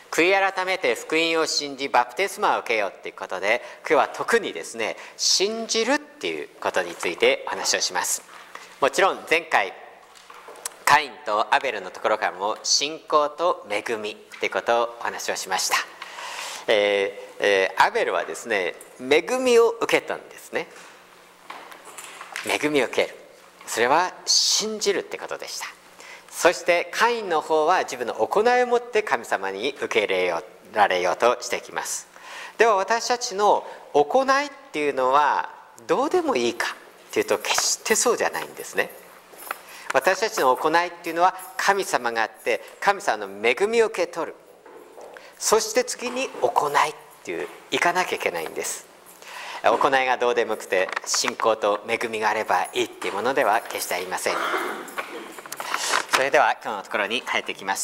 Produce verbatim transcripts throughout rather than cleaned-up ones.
悔い改めて福音を信じバプテスマを受けようということで、今日は特にですね、信じるっていうことについてお話をします。もちろん前回カインとアベルのところからも信仰と恵みということをお話をしました。えーえー、アベルはですね、恵みを受けたんですね。恵みを受ける、それは信じるってことでした。そしてカインの方は自分の行いをもって神様に受け入れられようとしてきます。では私たちの行いっていうのはどうでもいいかっていうと、決してそうじゃないんですね。私たちの行いっていうのは神様があって、神様の恵みを受け取る、そして次に行いっていういかなきゃいけないんです。行いがどうでもよくて信仰と恵みがあればいいっていうものでは決してありません。それでは今日のところに入っていきます。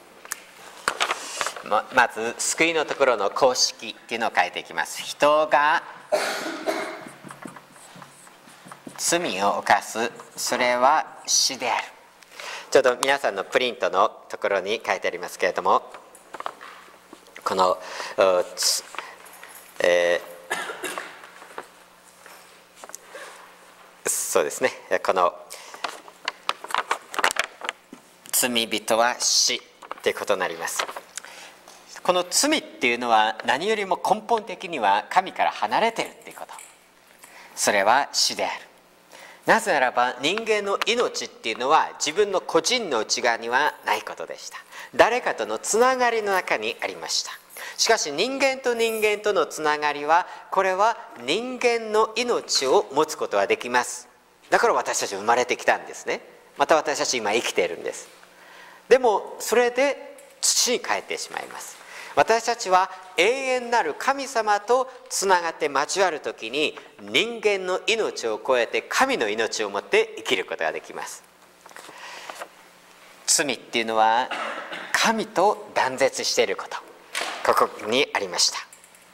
ま, まず救いのところの公式っていうのを書いていきます。人が罪を犯す、それは死である。ちょうど皆さんのプリントのところに書いてありますけれども、この、えー、そうですね、この罪人は死ということになります。この罪っていうのは何よりも根本的には神から離れているということ、それは死である。なぜならば人間の命っていうのは自分の個人の内側にはないことでした。誰かとのつながりの中にありました。しかし人間と人間とのつながりは、これは人間の命を持つことができます。だから私たち生まれてきたんですね。また私たち今生きているんです。でもそれで土に帰ってしまいます。私たちは永遠なる神様とつながって交わるときに、人間の命を超えて神の命を持って生きることができます。罪っていうのは神と断絶していること、ここにありました。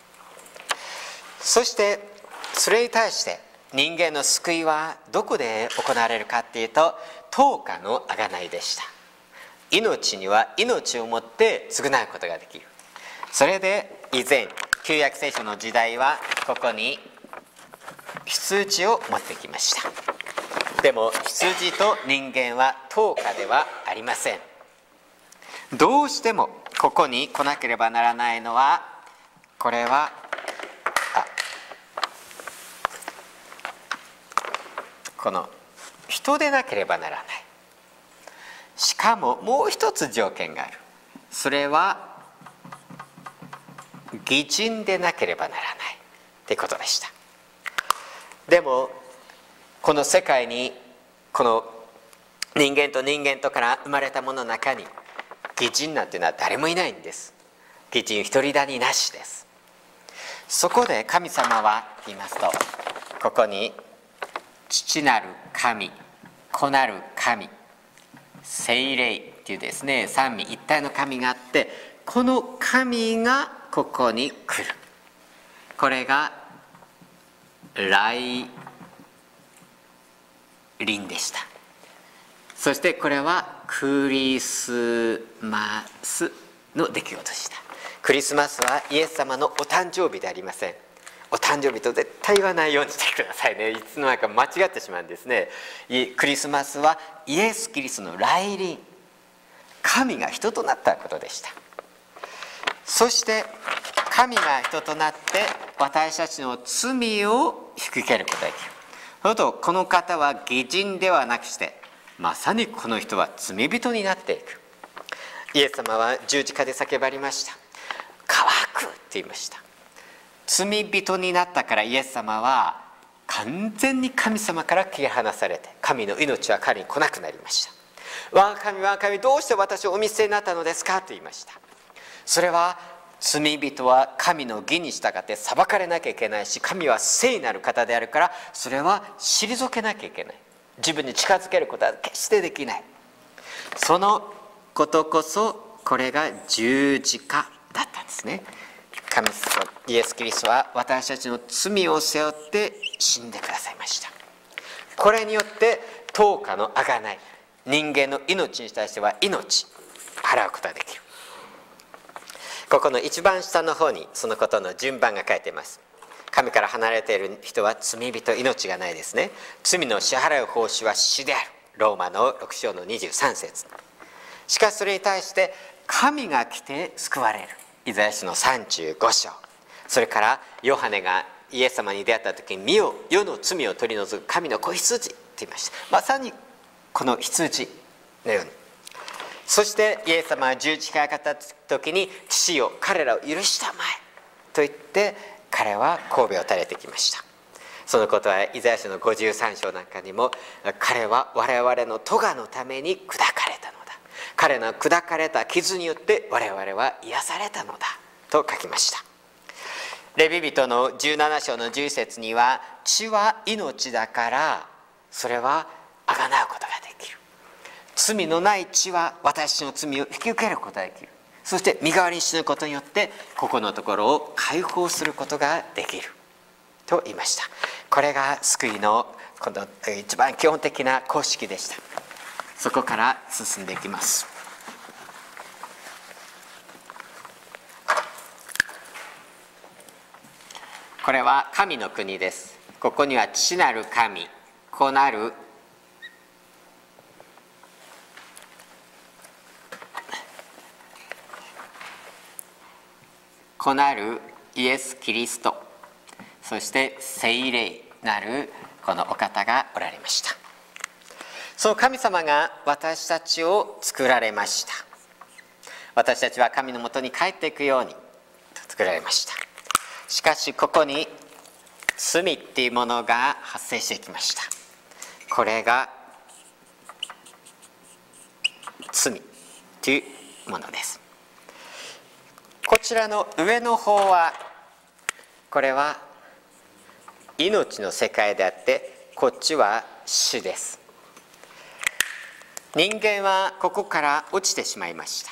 そしてそれに対して人間の救いはどこで行われるかっていうと、十日の贖いでした。命には命をもって償うことができる。それで以前旧約聖書の時代はここに羊を持ってきました。でも羊と人間は十日ではありません。どうしてもここに来なければならないのは、これはあこの人でなければならない。しかももう一つ条件がある。それは義人でなければならないということでした。でもこの世界に、この人間と人間とから生まれたものの中に義人なんていうのは誰もいないんです。義人一人だになしです。そこで神様は言いますと、ここに父なる神、子なる神、聖霊っていうですね、三位一体の神があって、この神がここに来る。これが来臨でした。そしてこれはクリスマスの出来事でした。クリスマスはイエス様のお誕生日でありません。お誕生日と絶対言わないようにしてくださいね。いつの間にか間違ってしまうんですね。クリスマスはイエス・キリストの来臨、神が人となったことでした。そして神が人となって私たちの罪を引き受けることができる。そのとこの方は義人ではなくして、まさにこの人は罪人になっていく。イエス様は十字架で叫ばれました。乾くって言いました。罪人になったからイエス様は完全に神様から切り離されて、神の命は彼に来なくなりました。我が神我が神、どうして私をお見捨てになったのですかと言いました。それは罪人は神の義に従って裁かれなきゃいけないし、神は聖なる方であるから、それは退けなきゃいけない。自分に近づけることは決してできない。そのことこそこれが十字架だったんですね。神様イエス・キリストは私たちの罪を背負って死んでくださいました。これによって十日の贖い、人間の命に対しては命払うことができる。 ここの一番下の方にそのことの順番が書いています。神から離れている人は罪人、命がないですね。罪の支払う報酬は死である。ローマのろく章のにじゅうさん節。しかしそれに対して神が来て救われる。イザヤ書のさんじゅうご章。それからヨハネがイエス様に出会った時に、見よ、世の罪を取り除く神の子羊と言いました。まさにこの羊のように。そしてイエス様は十字架にかかった時に、父よ彼らを許したまえと言って彼は頭を垂れてきました。そのことはイザヤ書のごじゅうさん章なんかにも、彼は我々の咎のために砕かれたのだ、彼の砕かれた傷によって我々は癒されたのだと書きました。レビ人のじゅうなな章のじゅう節には、血は命だからそれはあがなうことができる。罪のない血は私の罪を引き受けることができる。そして身代わりに死ぬことによってここのところを解放することができると言いました。これが救いのこの一番基本的な公式でした。そこから進んでいきます。これは神の国です。ここには父なる神、子なる子なるイエス・キリスト、そして聖霊なるこのお方がおられました。その神様が私たちを作られました。私たちは神のもとに帰っていくように作られました。しかしここに罪っていうものが発生してきました。これが罪というものです。こちらの上の方は、これは命の世界であって、こっちは死です。人間はここから落ちてしまいました。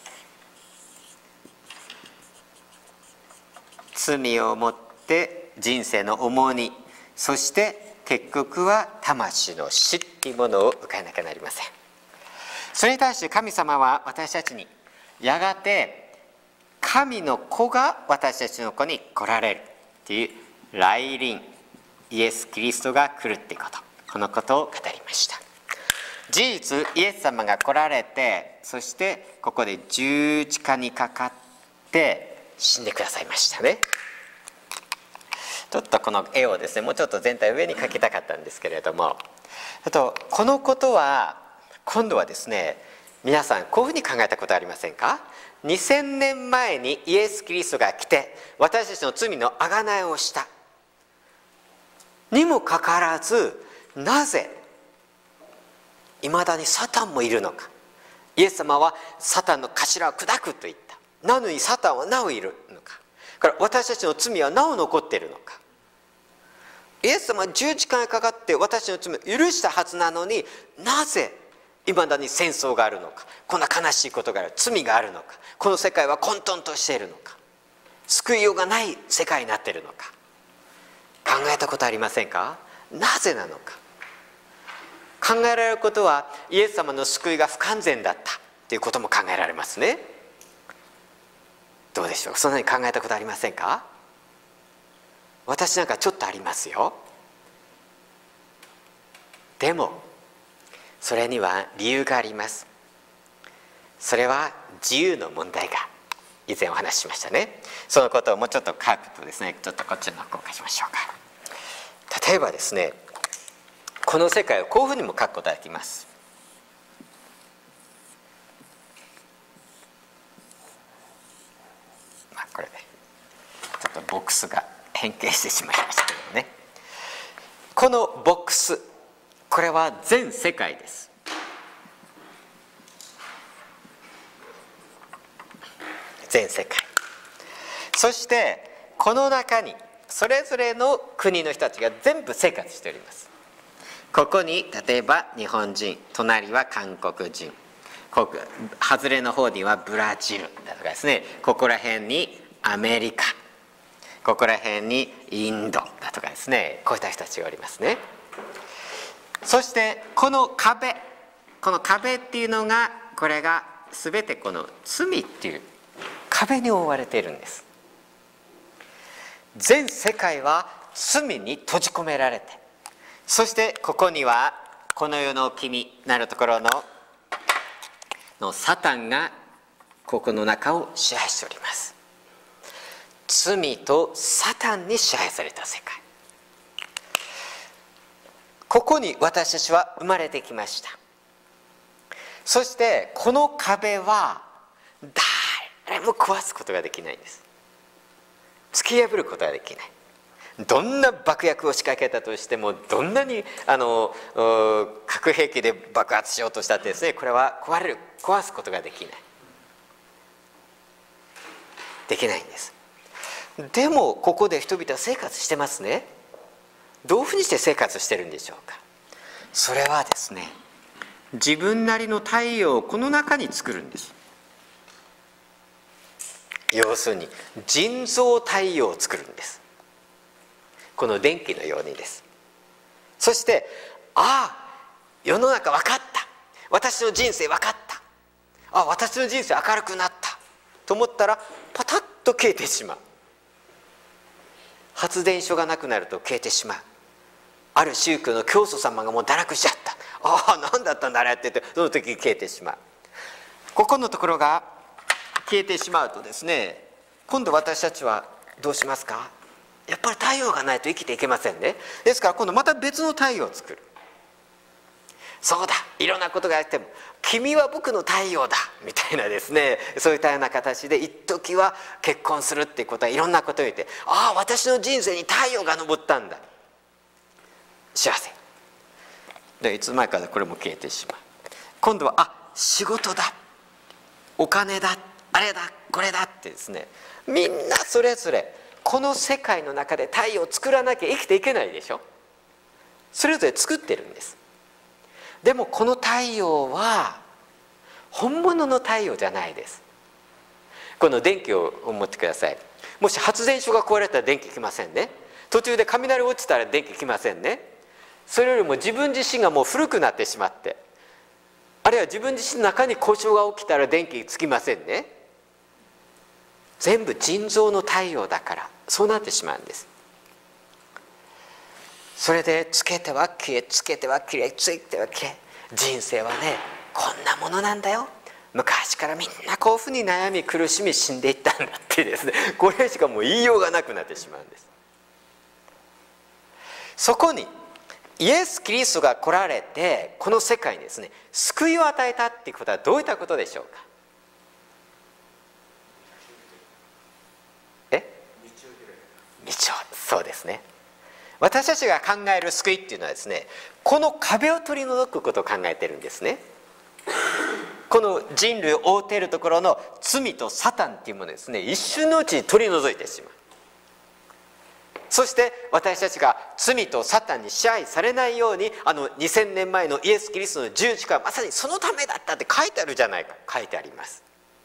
罪をもって人生の重荷、そして結局は魂の死っていうものを受けなきゃなりません。それに対して神様は私たちに、やがて神の子が私たちの子に来られるという来臨、イエス・キリストが来るっていうこと、このことを語りました。事実イエス様が来られて、そしてここで十字架にかかって死んでくださいましたね。ちょっとこの絵をですね、もうちょっと全体上に描きたかったんですけれども、あとこのことは今度はですね、皆さんこういうふうに考えたことありませんか？にせんねんまえにイエス・キリストが来て私たちの罪の贖いをしたにもかかわらず、なぜいまだにサタンもいるのか。イエス様はサタンの頭を砕くと言った。なのにサタンはなおいるのか。から私たちの罪はなお残っているのか。イエス様は十字架にかかって私たちの罪を許したはずなのに、なぜいまだに戦争があるのか、こんな悲しいことがある、罪があるのか、この世界は混沌としているのか、救いようがない世界になっているのか、考えたことありませんか？なぜなのか。考えられることは、イエス様の救いが不完全だったということも考えられますね。どうでしょう、そんなに考えたことありませんか？私なんかちょっとありますよ。でもそれには理由があります。それは自由の問題が以前お話ししましたね。そのことをもうちょっと書くとですね、ちょっとこっちの方を書きましょうか。例えばですね、この世界をこういうふうにも書くことができます。まあこれでちょっとボックスが変形してしまいましたけどね。このボックス、これは全世界です。全世界。そしてこの中にそれぞれの国の人たちが全部生活しております。ここに例えば日本人、隣は韓国人、ここ外れの方にはブラジルだとかですね、ここら辺にアメリカ、ここら辺にインドだとかですね、こういった人たちがおりますね。そしてこの壁、この壁っていうのが、これが全てこの罪っていう壁に覆われているんです。全世界は罪に閉じ込められて、そしてここにはこの世の君なるところののサタンがここの中を支配しております。罪とサタンに支配された世界、ここに私たちは生まれてきました。そしてこの壁は誰も壊すことができないんです。突き破ることができない。どんな爆薬を仕掛けたとしても、どんなにあの核兵器で爆発しようとしたってですね、これは壊れる壊すことができないできないんです。でもここで人々は生活してますね。どういうふうにして生活してるんでしょうか。それはですね、自分なりの太陽をこの中に作るんです。要するに人造太陽を作るんです。この電気のようにです。そしてああ世の中分かった、私の人生分かった、ああ私の人生明るくなったと思ったらパタッと消えてしまう。発電所がなくなると消えてしまう。ある宗教の教祖様がもう堕落しちゃった、ああ何だったんだあれって言って、その時消えてしまう。ここのところが消えてしまうとですね、今度私たちはどうしますか。やっぱり太陽がないと生きていけませんね。ですから今度また別の太陽を作る。そうだ、いろんなことがあっても君は僕の太陽だみたいなですね、そういったような形で一時は結婚するっていうことはいろんなことを言って、ああ私の人生に太陽が昇ったんだ、幸せで、いつ前からこれも消えてしまう。今度はあ仕事だ、お金だ、あれだこれだってですね、みんなそれぞれこの世界の中で太陽を作らなきゃ生きていけないでしょ。それぞれ作ってるんです。でもこの太陽は本物の太陽じゃないです。この電気を持ってください。もし発電所が壊れたら電気来ませんね。途中で雷落ちたら電気来ませんね。それよりも自分自身がもう古くなってしまって、あるいは自分自身の中に故障が起きたら電気つきませんね。全部人造の太陽だからそうなってしまうんです。それでつけては消え、つけては消え、ついては消え、人生はねこんなものなんだよ、昔からみんなこういうふうに悩み苦しみ死んでいったんだってですね、これしかもう言いようがなくなってしまうんです。そこにイエス・キリストが来られてこの世界にですね救いを与えたっていうことはどういったことでしょうか。え道を、そうですね。私たちが考える救いっていうのはですね、この壁を取り除くことを考えてるんですね。この人類を覆っているところの罪とサタンっていうものですね、一瞬のうちに取り除いてしまう。そして私たちが罪とサタンに支配されないように、あのにせんねんまえのイエス・キリストの十字架はまさにそのためだったって書いてあるじゃないか。書いてあります。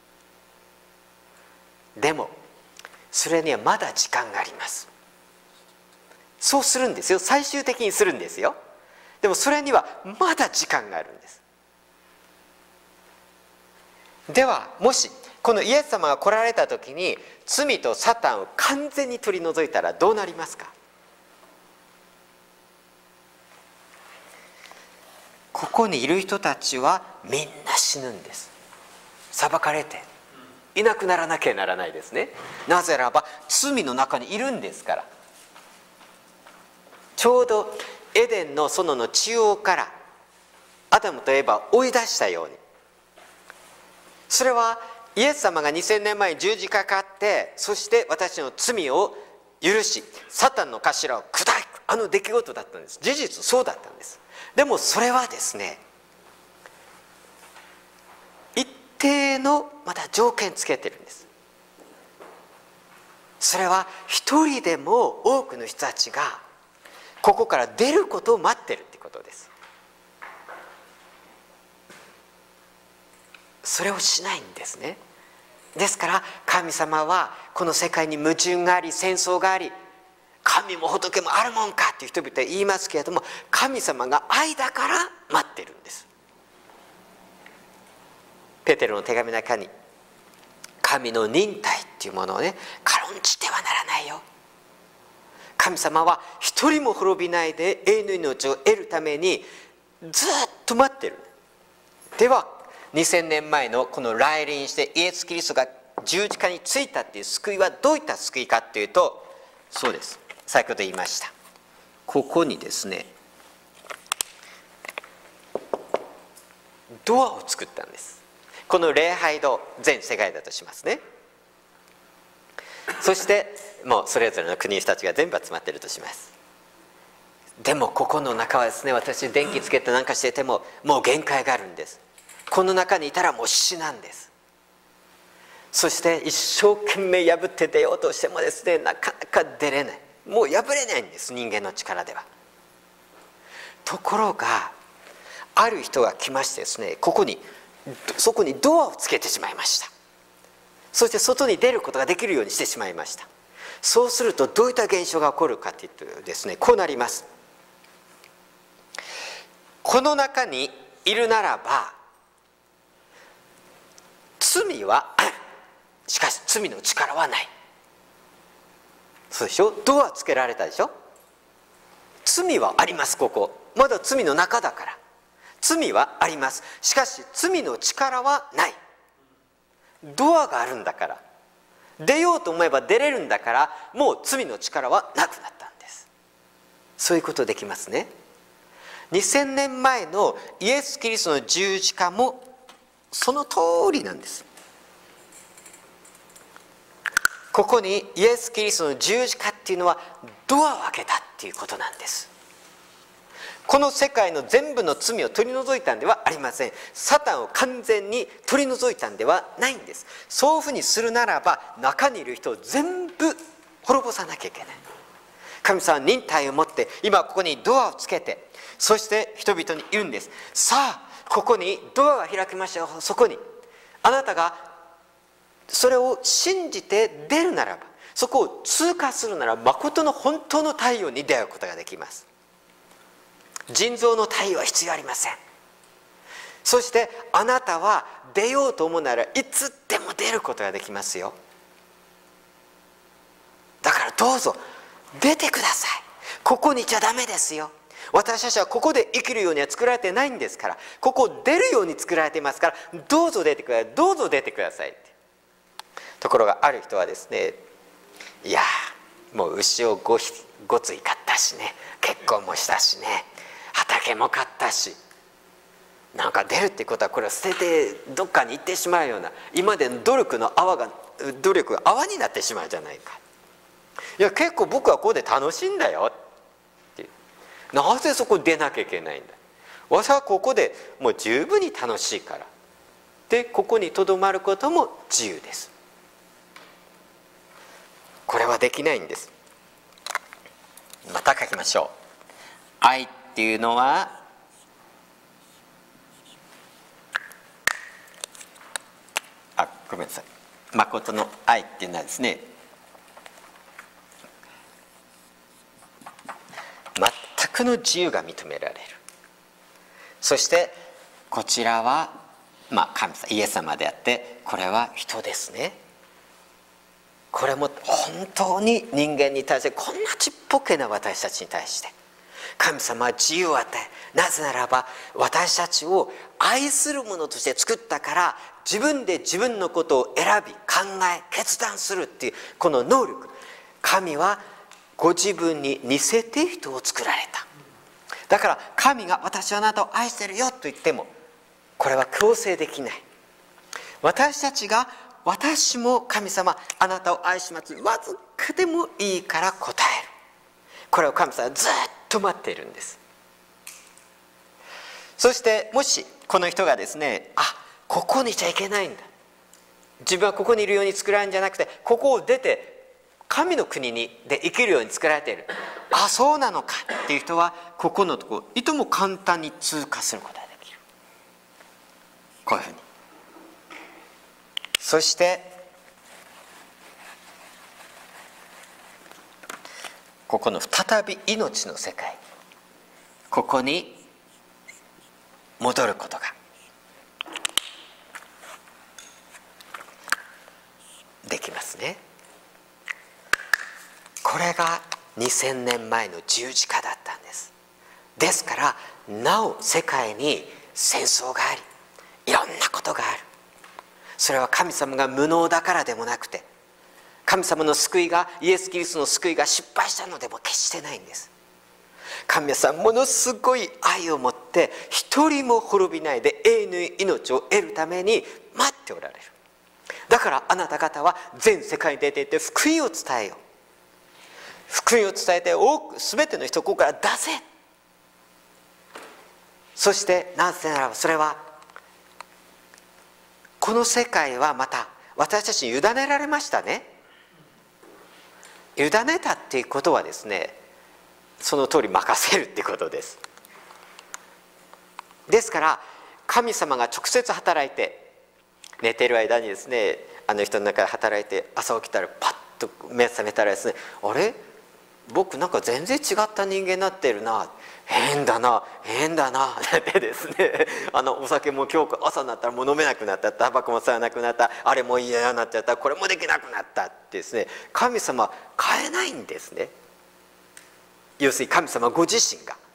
でもそれにはまだ時間があります。そうするんですよ、最終的にするんですよ。でもそれにはまだ時間があるんです。ではもしこのイエス様が来られた時に罪とサタンを完全に取り除いたらどうなりますか。ここにいる人たちはみんな死ぬんです。裁かれていなくならなきゃならないですね。なぜならば罪の中にいるんですから。ちょうどエデンの園の中央からアダムとエバを追い出したように、それはイエス様がにせんねんまえに十字架かかって、そして私の罪を許しサタンの頭を砕くあの出来事だったんです。事実そうだったんです。でもそれはですね、一定のまた条件つけてるんです。それは一人でも多くの人たちがここから出ることを待ってるってことです。それをしないんですね。ですから神様はこの世界に矛盾があり戦争があり、神も仏もあるもんかっていう人々は言いますけれども、神様が愛だから待ってるんです。ペテロの手紙の中に神の忍耐っていうものをね、軽んじてはならないよ。神様は一人も滅びないで永遠の命を得るためにずっと待ってる。ではにせんねんまえのこの来臨してイエス・キリストが十字架についたっていう救いはどういった救いかっていうと、そうです、先ほど言いました、ここにですねドアを作ったんです。この礼拝堂、全世界だとしますね。そしてもうそれぞれの国の人たちが全部集まっているとします。でもここの中はですね、私電気つけて何かしててももう限界があるんです。この中にいたらもう死なんです。そして一生懸命破って出ようとしてもですね、なかなか出れない。もう破れないんです、人間の力では。ところがある人が来ましてですね、ここにそこにドアをつけてしまいました。そして外に出ることができるようにしてしまいました。そうするとどういった現象が起こるかというとですね、こうなります。この中にいるならば罪はある、しかし罪の力はない。そうでしょ。ドアつけられたでしょ。罪はあります。ここまだ罪の中だから罪はあります。しかし罪の力はない。ドアがあるんだから、出ようと思えば出れるんだから、もう罪の力はなくなったんです。そういうことできますね。にせんねんまえのイエス・キリストの十字架もその通りなんです。ここにイエス・キリストの十字架っていうのはドアを開けたっていうことなんです。この世界の全部の罪を取り除いたんではありません。サタンを完全に取り除いたんではないんです。そういうふうにするならば中にいる人を全部滅ぼさなきゃいけない。神様は忍耐を持って今ここにドアをつけて、そして人々に言うんです。さあここにドアが開きましたよ。そこにあなたがそれを信じて出るならば、そこを通過するならば誠の本当の太陽に出会うことができます。人造の太陽は必要ありません。そしてあなたは出ようと思うならいつでも出ることができますよ。だからどうぞ出てください。ここにいちゃダメですよ。私たちはここで生きるようには作られてないんですから、ここを出るように作られていますから、どうぞ出てください、どうぞ出てくださいって。ところがある人はですね、いやもう牛を ご, ごつい買ったしね、結婚もしたしね、畑も買ったし、なんか出るってことはこれを捨ててどっかに行ってしまうような、今までの努力の泡が努力が泡になってしまうじゃないか。いや結構僕はここで楽しいんだよって。なぜそこ出なきゃいけないんだ。私はここでもう十分に楽しいからで、ここにとどまることも自由です。これはできないんです。また書きましょう。愛っていうのはあごめんなさい誠の愛っていうのはですね、全くの自由が認められる。そしてこちらはまあ神様イエス様であって、これは人ですね。これも本当に人間に対して、こんなちっぽけな私たちに対して神様は自由を与え、なぜならば私たちを愛するものとして作ったから、自分で自分のことを選び考え決断するっていうこの能力、神はご自分に似せて人を作られた。だから神が私はあなたを愛してるよと言ってもこれは強制できない。私たちが私も神様あなたを愛します、わずかでもいいから答える。これを神様はずっと待っているんです。そしてもしこの人がですね、あここにいちゃいけないんだ、自分はここにいるように作られるんじゃなくて、ここを出て神の国にで生きるように作られている、あそうなのかっていう人はここのところいとも簡単に通過することができる。こういうふうに。そしてここの再び命の世界、ここに戻ることがにせんねんまえの十字架だったんです。ですからなお世界に戦争があり、いろんなことがある。それは神様が無能だからでもなくて、神様の救いが、イエス・キリストの救いが失敗したのでも決してないんです。神様ものすごい愛を持って一人も滅びないで永遠の命を得るために待っておられる。だからあなた方は全世界に出ていって福音を伝えよう。福音を伝えて多く全ての人をここから出せ。そしてなぜならばそれはこの世界はまた私たちに委ねられましたね。委ねたっていうことはですね、その通り任せるってことです。ですから神様が直接働いて、寝てる間にですね、あの人の中で働いて朝起きたらパッと目覚めたらですね、あれ僕なんか全然違った人間になってるな、変だな変だなってですね、あのお酒も今日朝になったらもう飲めなくなった、タバコも吸わなくなった、あれも嫌になっちゃった、これもできなくなったってですね、神様は変えないんですね。要するに神様ご自身が、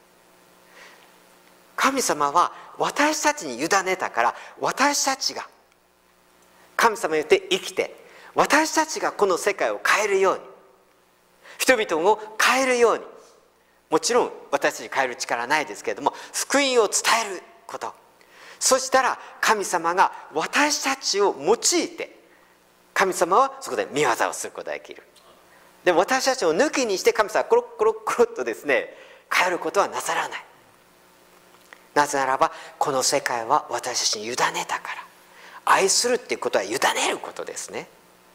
神様は私たちに委ねたから、私たちが神様によって生きて、私たちがこの世界を変えるように、人々を変えるように、もちろん私たちに変える力はないですけれども、福音を伝えること、そしたら神様が私たちを用いて、神様はそこで見業をすることができる。でも私たちを抜きにして神様はコロッコロッコロッとですね変えることはなさらない。なぜならばこの世界は私たちに委ねたから。愛するっていうことは委ねることですね。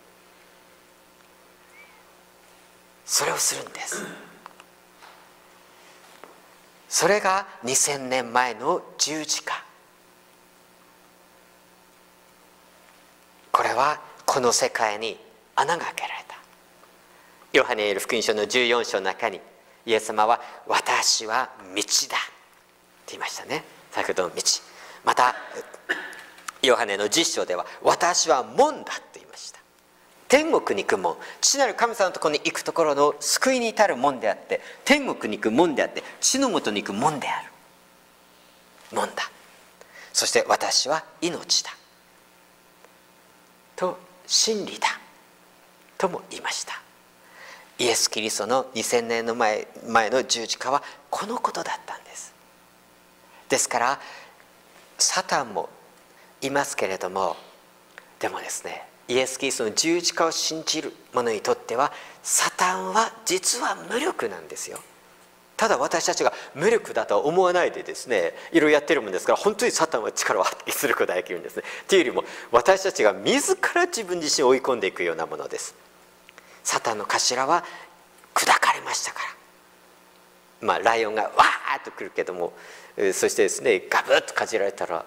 それをするんです。それがにせんねんまえの十字架。これはこの世界に穴が開けられた。ヨハネによる福音書のじゅうよん章の中にイエス様は私は道だって言いましたね。先ほどの道。またヨハネのじゅっ章では私は門だって言いました。天国に行く門、父なる神様のところに行くところの救いに至る門であって、天国に行く門であって、地のもとに行く門である門だ。そして私は命だと真理だとも言いました。イエス・キリストのにせんねんの前、前の十字架はこのことだったんです。ですからサタンもいますけれども、でもですね、イエス・キリストの十字架を信じる者にとってはサタンは実は無力なんですよ。ただ私たちが無力だとは思わないでですね、いろいろやってるもんですから、本当にサタンは力を発揮することができるんですね。というよりも私たちが自ら自分自身を追い込んでいくようなものです。サタンの頭は砕かれましたから、まあライオンがわーっと来るけども、そしてですねガブッとかじられたら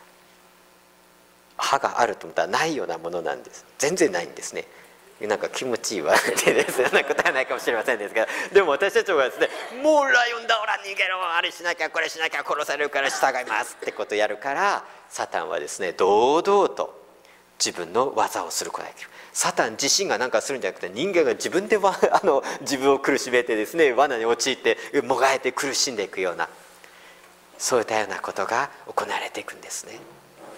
歯があると思ったらないようなものなんです。全然ないんですね。なんか気持ちいいわってですね、答えないかもしれませんですが、でも私たちはですね、もうライオンだ、ほら逃げろ、あれしなきゃこれしなきゃ殺されるから従いますってことをやるから、サタンはですね堂々と自分の技をすることができる。サタン自身が何かするんじゃなくて、人間が自分であの自分を苦しめてですね、罠に陥ってもがいて苦しんでいくような、そういったようなことが行われていくんですね。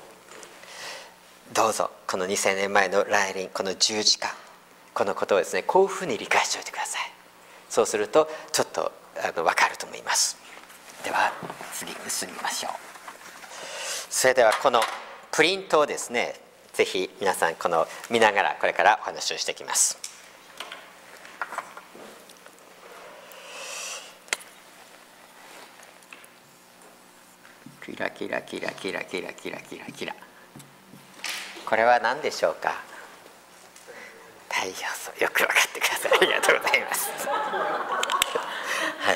どうぞこのにせんねんまえの来臨、この十字架、このことをですねこういうふうに理解しておいてください。そうするとちょっとあの分かると思います。では次進みましょう。それではこのプリントをですね、ぜひ皆さんこの見ながらこれからお話をしていきます。キラキラキラキラキラキラキラキラ、これは何でしょうか。太陽層、よく分かってください。ありがとうございます。はい。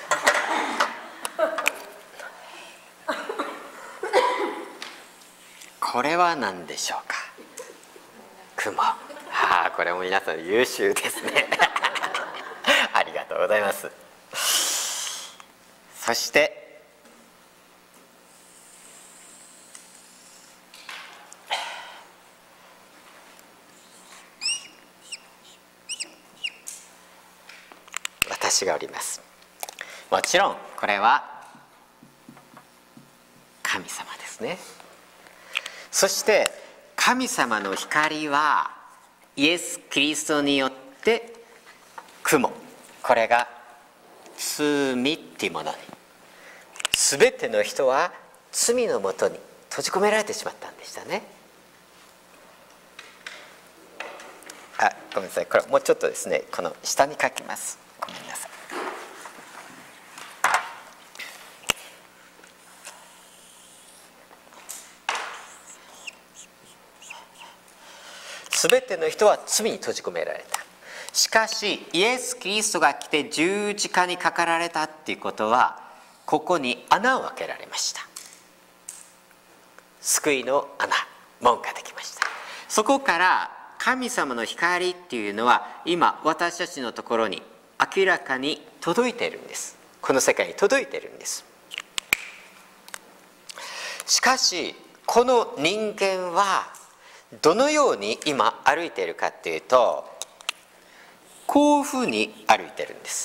これは何でしょうか。雲。ああ、これも皆さん優秀ですね。ありがとうございます。そして私がおります。もちろんこれは神様ですね。そして神様の光はイエス・キリストによって雲、これが罪っていうものに、全ての人は罪のもとに閉じ込められてしまったんでしたね。あ、ごめんなさい、これもうちょっとですね、この下に書きます。ごめんなさい。すべての人は罪に閉じ込められた。しかしイエス・キリストが来て十字架にかかられたっていうことは、ここに穴を開けられました。救いの穴、門ができました。そこから神様の光っていうのは今私たちのところに明らかに届いているんです。この世界に届いているんです。しかしこの人間はどのように今歩いているかっていうと、こういうふうに歩いてるんです。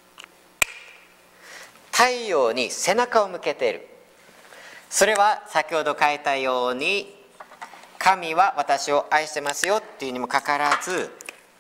太陽に背中を向けている。それは先ほど書いたように、神は私を愛してますよっていうにもかかわらず、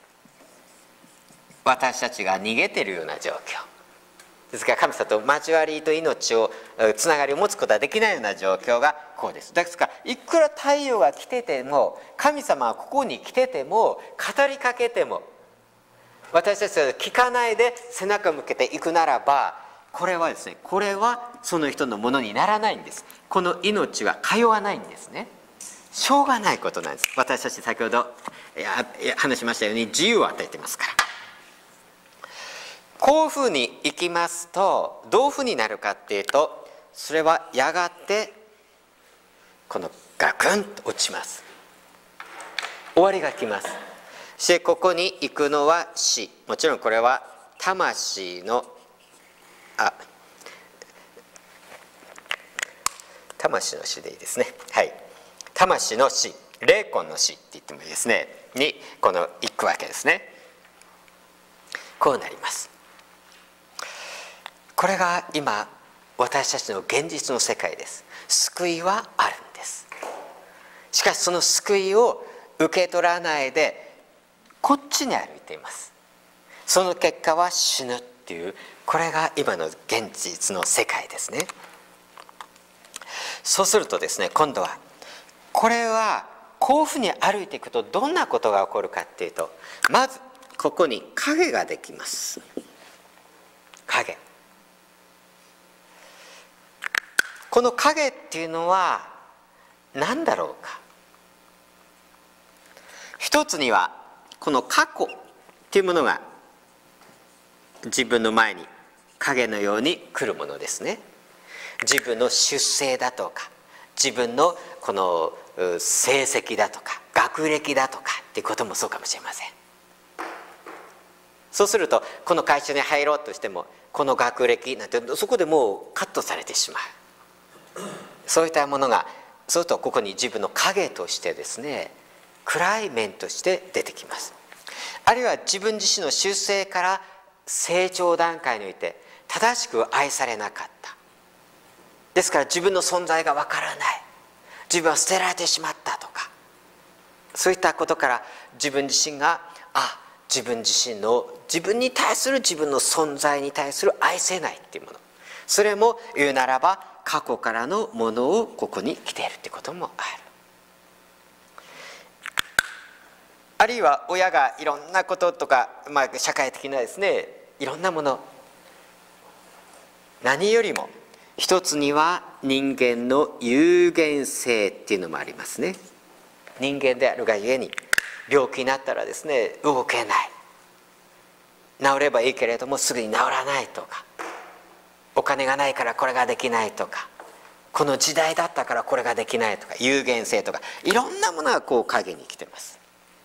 私たちが逃げているような状況ですから、神様と交わりと命をつながりを持つことはできないような状況がこうです。ですからいくら太陽が来てても、神様はここに来てても、語りかけても私たちは聞かないで背中を向けていくならば、これはですね、これはその人のものにならないんです。この命は通わないんですね。しょうがないことなんです。私たち先ほど話しましたように自由を与えてますから。こういうふうにいきますと、どういうふうになるかっていうと、それはやがてこのガクンと落ちます。終わりが来ます。そしてここに行くのは死。もちろんこれは魂のあ魂の死でいいですね。はい、魂の死、霊魂の死って言ってもいいですね、にこの行くわけですね。こうなります。これが今私たちの現実の世界です。救いはあるんです。しかしその救いを受け取らないでこっちに歩いています。その結果は死ぬっていう、これが今の現実の世界ですね。そうするとですね、今度はこれはこういうふうに歩いていくとどんなことが起こるかっていうと、まずここに影ができます。影、この影っていうのは何だろうか。一つにはこの過去っていうものが自分の前に影のように来るものですね。自分の出生だとか、自分のこの成績だとか学歴だとかっていうこともそうかもしれません。そうするとこの会社に入ろうとしても、この学歴なんてそこでもうカットされてしまう。そういったものが、そうするとここに自分の影としてですね、暗い面として出てきます。あるいは自分自身の出生から成長段階において正しく愛されなかった。ですから自分の存在がわからない、自分は捨てられてしまったとか、そういったことから自分自身があ自分自身の自分に対する自分の存在に対する愛せないっていうもの、それも言うならば過去からのものをここに来ているってこともある。あるいは親がいろんなこととか、まあ、社会的なですねいろんなもの、何よりも一つには人間の有限性っていうのもありますね。人間であるがゆえに病気になったらですね動けない、治ればいいけれどもすぐに治らないとか、お金がないからこれができないとか、この時代だったからこれができないとか、有限性とかいろんなものがこう影に来てます。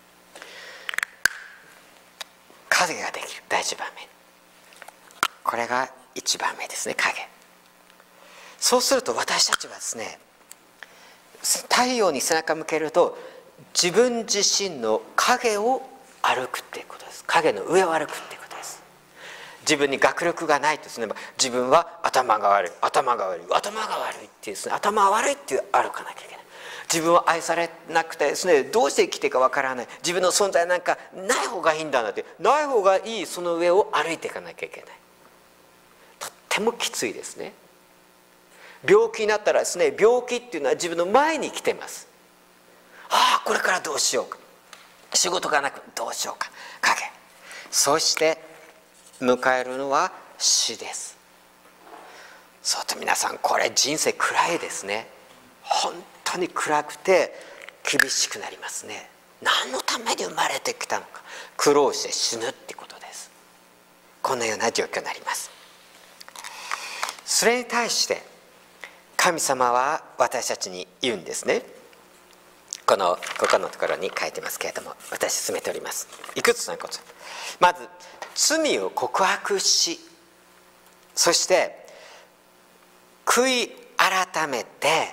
影ができる第一番目、これが一番目ですね、影。そうすると私たちはですね、太陽に背中向けると自分自身の影を歩くっていうことです。影の上を歩くっていうことです。 自分に学力がないとすれば、自分は頭が悪い頭が悪い頭が悪いっていうですね、頭が悪いっていう歩かなきゃいけない。自分は愛されなくてですね、どうして生きていいかわからない、自分の存在なんかない方がいいんだなって、ない方がいいその上を歩いていかなきゃいけない。とってもきついですね。病気になったらですね、病気っていうのは自分の前に来てます。ああ、これからどうしようか、仕事がなくどうしようか、影。そして迎えるのは死です。そうと皆さん、これ人生暗いですね。本当に暗くて厳しくなりますね。何のために生まれてきたのか、苦労して死ぬってことです。このような状況になります。それに対して神様は私たちに言うんですね。このここのところに書いてますけれども、私進めております。いくつのこと。まず罪を告白し、そして悔い改めて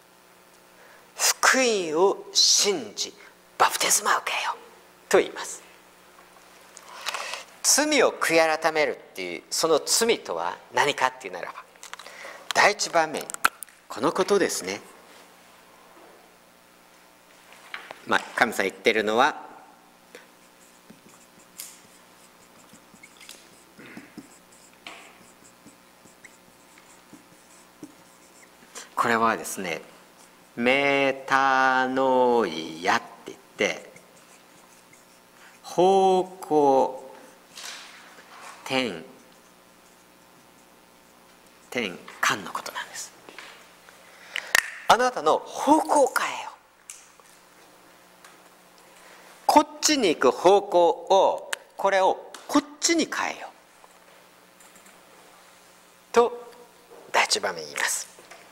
福音を信じバプテスマを受けよと言います。罪を悔い改めるっていうその罪とは何かっていうならば、第一番目、このことですね。まあ、神様言ってるのは、これはですね、メタノイアって言って方向転転換のことなんです。あなたの方向を変えよう。こっちに行く方向を、これをこっちに変えようと第一番目に言います。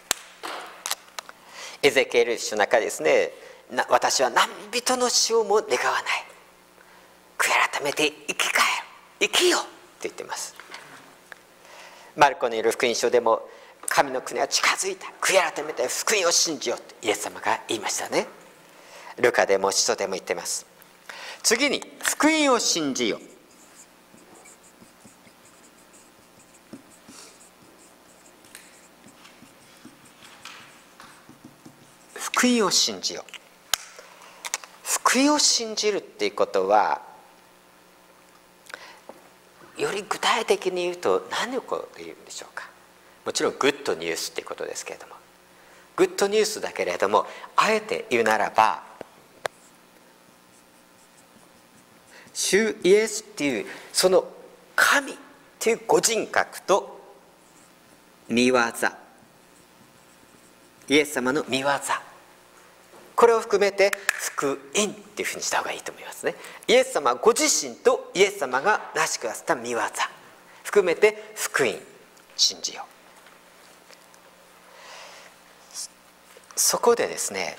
エゼキエル書の中ですね、私は何人の死をも願わない、悔い改めて生き返る、生きようって言ってます。マルコのいる福音書でも、神の国は近づいた、悔い改めて福音を信じようとイエス様が言いましたね。ルカでも使徒でも言ってます。次に福音を信じよう。福音を信じよう。福音を信じるっていうことは、より具体的に言うと何を言うんでしょうか。もちろんグッドニュースっていうことですけれども、グッドニュースだけれども、あえて言うならば、主イエスっていうその神っていうご人格と御業、イエス様の御業、これを含めて福音っていうふうにした方がいいと思いますね。イエス様ご自身とイエス様がなしくださった御業含めて福音信じよう。そこでですね、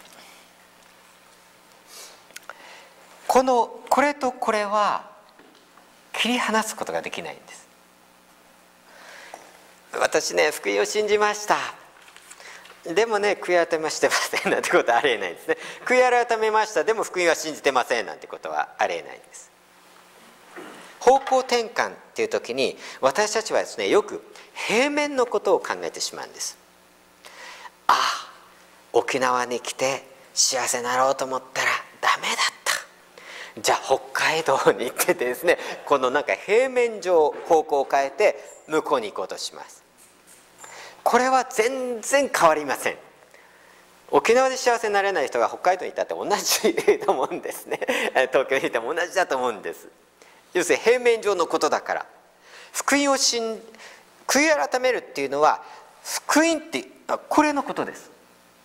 このこれとこれは切り離すことができないんです。私ね、福音を信じました、でもね悔い改めましてませんなんてことはありえないですね。悔い改めました、でも福音は信じてませんなんてことはありえないんです。方向転換っていう時に私たちはですね、よく平面のことを考えてしまうんです。ああ、沖縄に来て幸せになろうと思ったらダメだった、じゃあ北海道に行ってですね、このなんか平面上方向を変えて向こうに行こうとします。これは全然変わりません。沖縄で幸せになれない人が北海道にいたって同じと思うんですね。東京にいても同じだと思うんです。要するに平面上のことだから。福音を信悔い改めるっていうのは、福音ってこれのことです。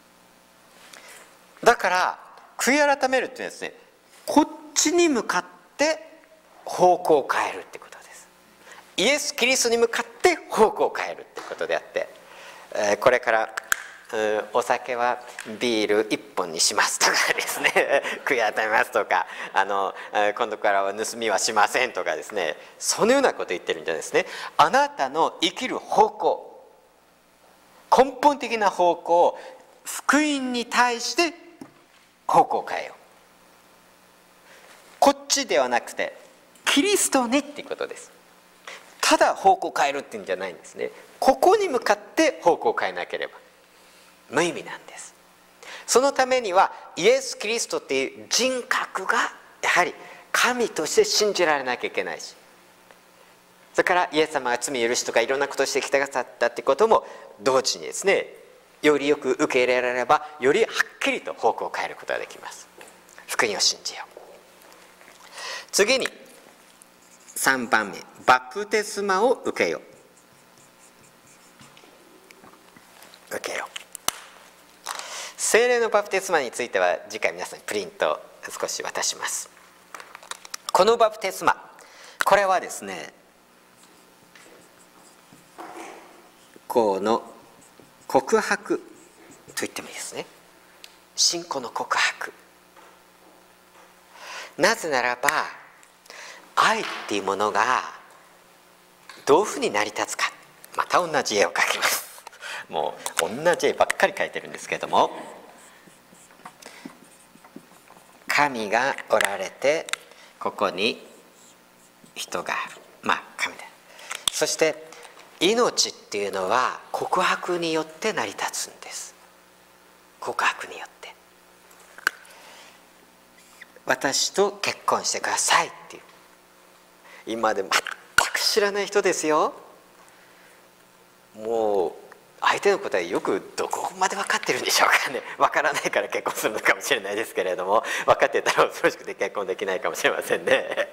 だから悔い改めるっていうのはですね、こっちに向かって方向を変えるってことです。イエス・キリストに向かって方向を変えるってことであって、これからお酒はビールいっぽんにしますとかですね、悔い改めますとか、あの今度からは盗みはしませんとかですね、そのようなことを言ってるんじゃないですね。あなたの生きる方向、根本的な方向、福音に対して方向を変えよう。こっちではなくてキリストにっていうことです。 ただ方向を変えるっていうんじゃないんですね。ここに向かって方向を変えなければ無意味なんです。そのためにはイエス・キリストっていう人格がやはり神として信じられなきゃいけないし、それからイエス様が罪許しとかいろんなことをしてきてくださったってことも同時にですね、よりよく受け入れられればよりはっきりと方向を変えることができます。福音を信じよう。次にさんばんめ、バプテスマを受けよう。受けよう。聖霊のバプテスマについては次回皆さんにプリント少し渡します。このバプテスマ、これはですね、この告白と言ってもいいですね。信仰の告白。なぜならば愛っていうものがどういうふうに成り立つか、また同じ絵を描きます。もう同じ絵ばっかり描いてるんですけれども、神がおられてここに人がある、まあ神だ。そして命っていうのは告白によって成り立つんです。告白によって、私と結婚してくださいっていう、今まで全く知らない人ですよ。もう相手のことはよくどこまで分かってるんでしょうかね。分からないから結婚するのかもしれないですけれども、分かってたら恐ろしくて結婚できないかもしれませんね。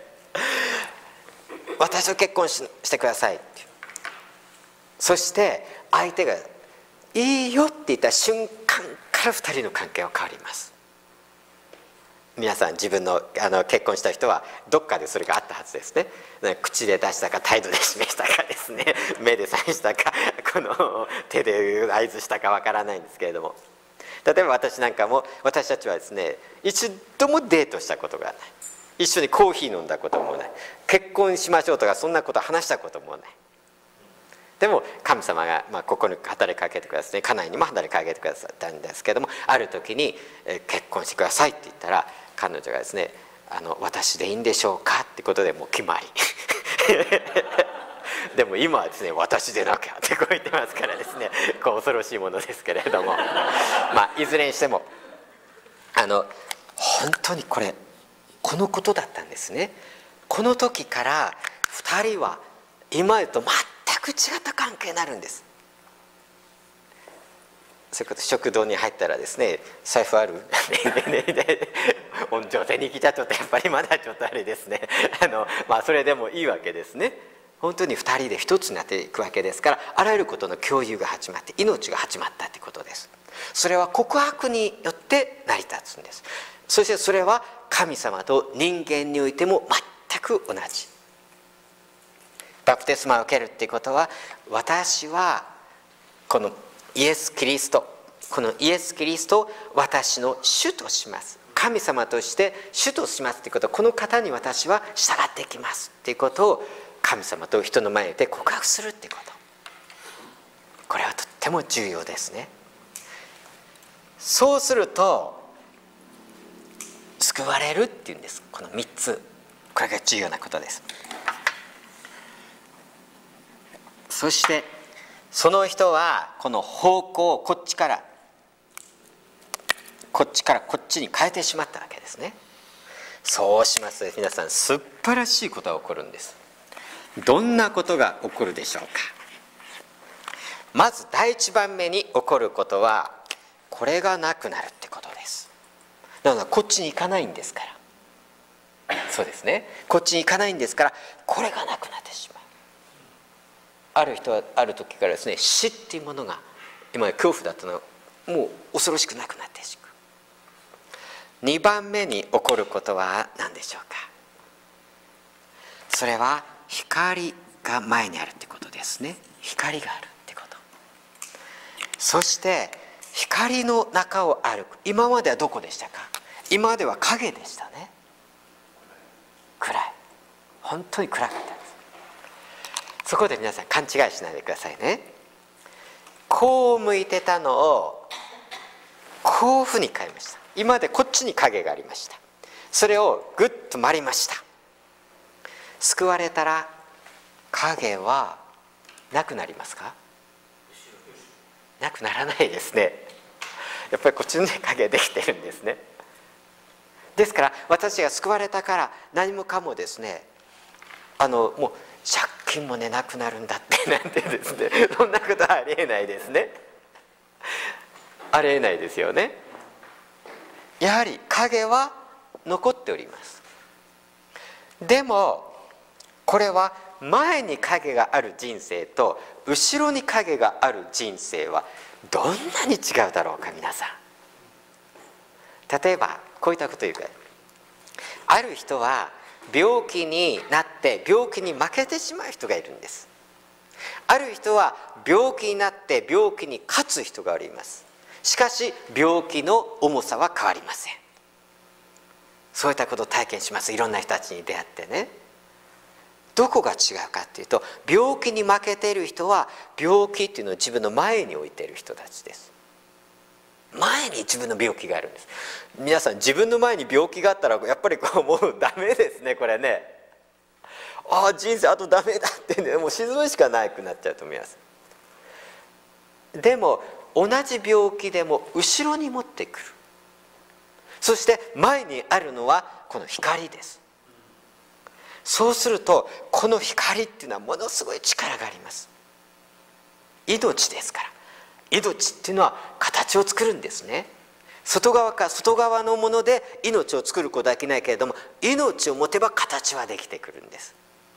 私と結婚 し, してくださいっていう。そして相手がいいよって言った瞬間からふたりの関係は変わります。皆さん自分 の, あの結婚した人はどっかでそれがあったはずですね。口で出したか態度で示したかですね、目でサインしたか、この手で合図したかわからないんですけれども、例えば私なんかも、私たちはですね一度もデートしたことがない、一緒にコーヒー飲んだこともない、結婚しましょうとかそんなこと話したこともない。でも神様が、まあ、ここに働きかけてくださって、家内にも働きかけてくださったんですけども、ある時に「結婚してください」って言ったら、彼女がですね「あの私でいいんでしょうか」ってことでもう決まりでも今はですね「私でなきゃ」ってこう言ってますからですね、こう恐ろしいものですけれどもまあいずれにしてもあの本当にこれこのことだったんですね。この時からふたりは今までと全く違った関係になるんです。そういうこと、食堂に入ったらですね「財布ある?」女性に来ちゃちょっとやっぱりまだちょっとあれですねあの、まあ、それでもいいわけですね。本当にふたりで一つになっていくわけですから、あらゆることの共有が始まって命が始まったということです。それは告白によって成り立つんです。そしてそれは神様と人間においても全く同じ。バプテスマを受けるっていうことは、私はこのイエス・キリスト、このイエス・キリストを私の主とします、神様として主としますということ、この方に私は従っていきますということを神様と人の前で告白するということ、これはとっても重要ですね。そうすると救われるっていうんです。このみっつ、これが重要なことです。そしてその人はこの方向をこっちからこっちからこっちに変えてしまったわけですね。そうしますと皆さん、素晴らしいことが起こるんです。どんなことが起こるでしょうか。まず第一番目に起こることは、これがなくなるってことです。だからこっちに行かないんですから、そうですね、こっちに行かないんですから、これがなくなってしまう。ある人はある時からですね、死っていうものが今まで恐怖だったのがもう恐ろしくなくなっていく。にばんめに起こることは何でしょうか。それは光が前にあるってことですね。光があるってこと。そして光の中を歩く。今まではどこでしたか。今までは影でしたね。暗い、本当に暗かったです。そこで皆さん勘違いしないでくださいね。こう向いてたのをこういうふうに変えました。今までこっちに影がありました。それをぐっと回りました。救われたら影はなくなりますか？なくならないですね。やっぱりこっちに影できてるんですね。ですから私が救われたから何もかもですね、あのもう借金もねなくなるんだってなんてですね、そんなことはありえないですね。ありえないですよね。やはり影は残っております。でもこれは前に影がある人生と後ろに影がある人生はどんなに違うだろうか。皆さん、例えばこういったこと言うか、ある人は病気になって病気に負けてしまう人がいるんです。ある人は病気になって病気に勝つ人がおります。しかし病気の重さは変わりません。そういったことを体験します。いろんな人たちに出会ってね。どこが違うかっていうと、病気に負けている人は病気っていうのを自分の前に置いている人たちです。前に自分の病気があるんです。皆さん、自分の前に病気があったらやっぱりこうもうダメですね。これね、ああ人生あとダメだってね、もう沈むしかなくなっちゃうと思います。でも同じ病気でも後ろに持ってくる、そして前にあるのはこの光です。そうするとこの光っていうのはものすごい力があります。命ですから。命っていうのは形を作るんですね。外側か外側のもので命を作ることはできないけれども、命を持てば形はできてくるんです。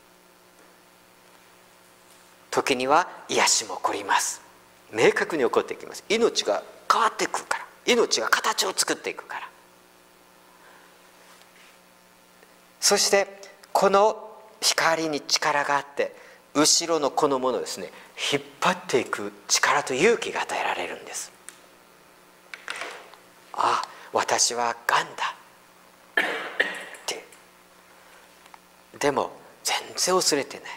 時には癒しも起こります。明確に起こってきます。命が変わっていくから、命が形を作っていくから。そしてこの光に力があって、後ろのこのものですね、引っ張っていく力と勇気が与えられるんです。ああ、私はがんだってでも全然恐れてない。